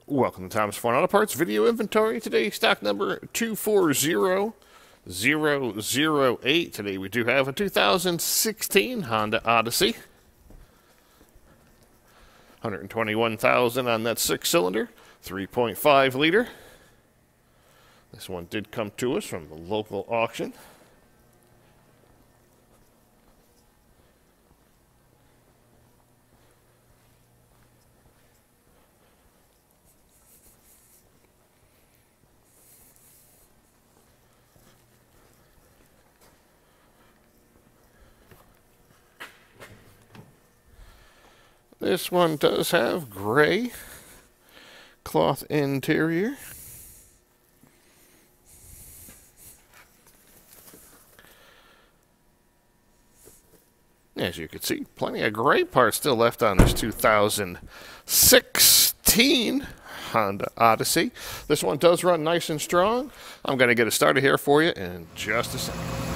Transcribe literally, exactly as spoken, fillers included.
Welcome to Thomas Ford Auto Parts video inventory. Today, stock number two four zero zero zero eight. Today we do have a two thousand sixteen Honda Odyssey. one hundred twenty-one thousand on that six-cylinder, three point five liter. This one did come to us from the local auction. This one does have gray cloth interior. As you can see, plenty of gray parts still left on this two thousand sixteen Honda Odyssey. This one does run nice and strong. I'm going to get it started here for you in just a second.